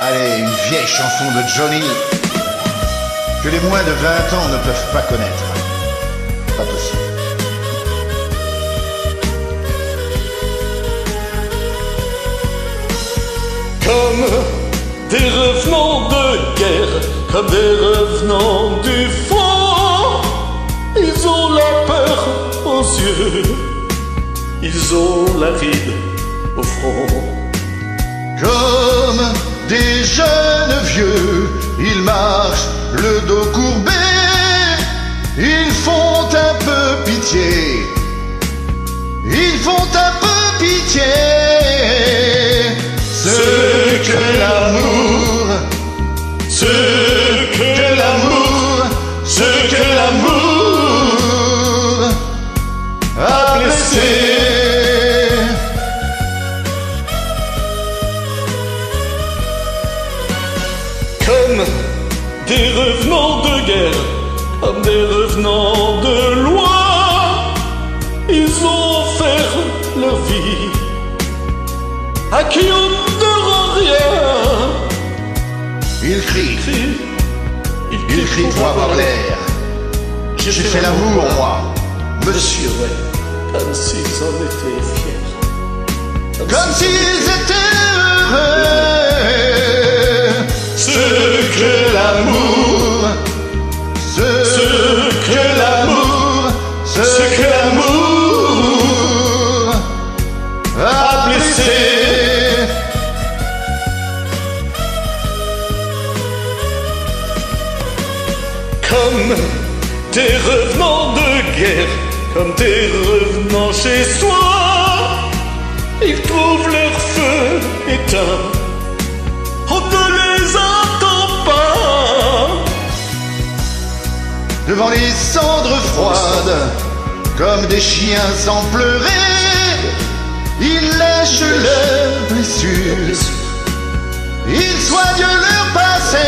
Allez, une vieille chanson de Johnny que les moins de 20 ans ne peuvent pas connaître. Pas tous. Comme des revenants de guerre, comme des revenants du front, ils ont la peur aux yeux, ils ont la ride au front. Comme des jeunes vieux, ils marchent le dos courbé, ils font un peu pitié, ils font un peu pitié. Ce que l'amour, ce que l'amour, ce que l'amour a blessé. Comme des revenants de guerre, comme des revenants de loin, ils ont offert leur vie à qui on ne rend rien. Ils crient, pour avoir l'air. J'ai fait l'amour, moi, monsieur. Ouais, comme s'ils en étaient fiers. Comme s'ils étaient heureux. Ce que l'amour, ce que l'amour, ce que l'amour a blessé. Comme des revenants de guerre, comme des revenants chez soi, ils trouvent leur feu éteint, on ne les entend pas. Devant les cendres froides, comme des chiens sans pleurer, ils lèchent leurs blessures, ils soignent leur passé.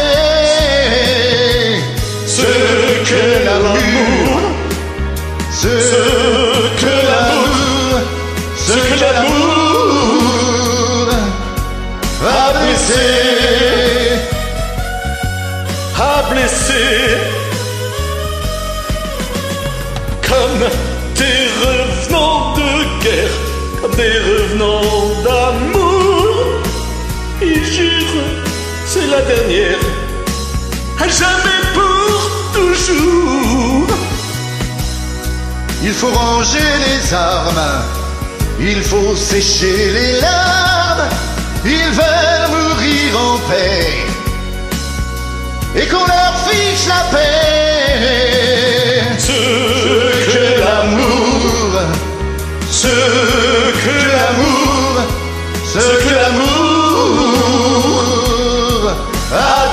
Ce que l'amour, ce que l'amour, ce que l'amour a blessé, a blessé. Comme des revenants de guerre, comme des revenants d'amour, ils jurent, c'est la dernière, à jamais pour toujours. Il faut ranger les armes, il faut sécher les larmes, ils veulent mourir en paix et qu'on leur fiche la paix. Ce que l'amour, ce que l'amour, ce que l'amour a